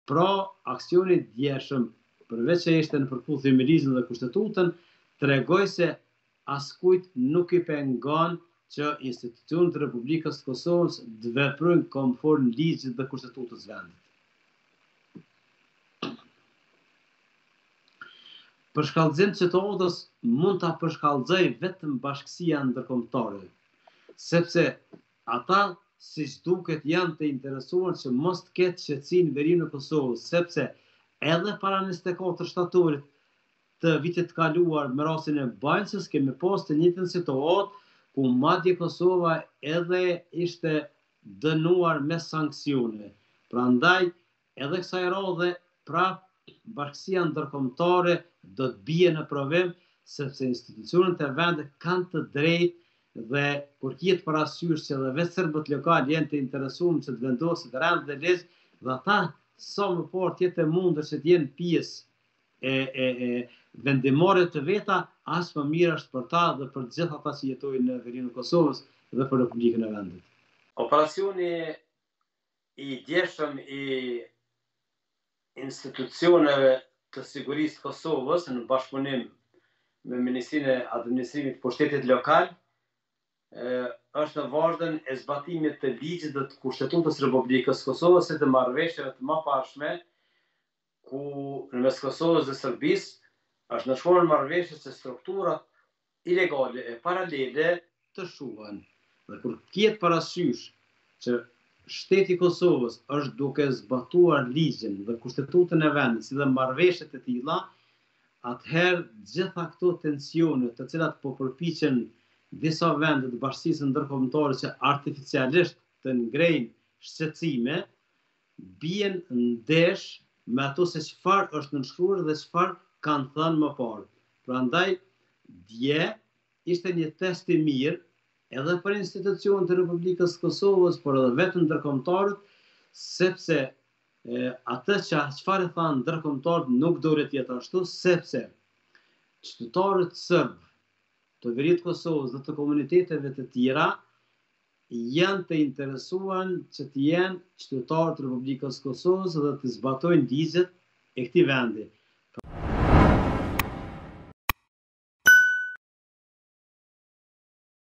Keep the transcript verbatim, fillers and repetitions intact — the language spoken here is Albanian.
Pra, aksioni djeshëm, përveç që ishte në përputhje me ligjin dhe kushtetutën, tregoi se askujt nuk i pengon që institucionet e Republikës së Kosovës të veprojnë konform ligjit dhe kushtetutës vendit. Përshkallëzim të situatës mund ta përshkallëzoj vetëm Bashkësia Ndërkombëtare, sepse ata siç duket janë të interesuar që mos të ketë qetësi në verinë e Kosovës, sepse edhe para njëzet e katër shtatorit të vitit të kaluar me rastin e Banjës kemi pas të njëjtën situatë ku madje Kosova edhe ishte dënuar me sanksione. Prandaj edhe kësaj radhe prap Bashkësia Ndërkombëtare do të bie në provim, sepse institucionet e vendit kanë të drejtë dhe kur kihet parasysh që edhe vetë serbët lokal janë të interesuar që të vendoset rend dhe ligj, dhe ata sa më parë të jetë e mundur që të jenë pjesë e, e, e vendimore të veta, as më mirë është për ta dhe për gjithë ata që jetojnë në verinë e Kosovës dhe për Republikën e vendit. Operacioni i djeshëm i institucioneve të sigurisë të Kosovës në bashkëpunim me Ministrinë e Administrimit të Pushtetit Lokal është në vazhdim e zbatimit të ligjit dhe të kushtetutës së Republikës së Kosovës e të marrëveshjeve të mëparshme ku nëmes Kosovës dhe Serbisë është nënshkruar marrëveshje se strukturat ilegale e paralele të shuhen. Dhe kur kihet parasysh që Shteti i Kosovës është duke zbatuar ligjin dhe kushtetutën e vendit, si dhe marrëveshjet e tilla, atëherë gjitha këto tensione të cilat po përpiqen disa vende të Bashkisë Ndërkombëtare që artificialisht të ngrejnë shqetësime, bien ndesh me ato se çfarë është nënshkruar dhe çfarë kanë thënë më parë. Prandaj dje ishte një test i mirë edhe për institucionet e Republikës së Kosovës, por edhe vetëm ndërkombëtarët, sepse e, atë që çfarë thanë ndërkombëtarët nuk duhet të jetë ashtu, sepse qytetarët serb të veritë të Kosovës dhe të komuniteteve të tjera janë të interesuar që të jenë qytetarë të Republikës së Kosovës dhe të zbatojnë ligjet e këtij vendi.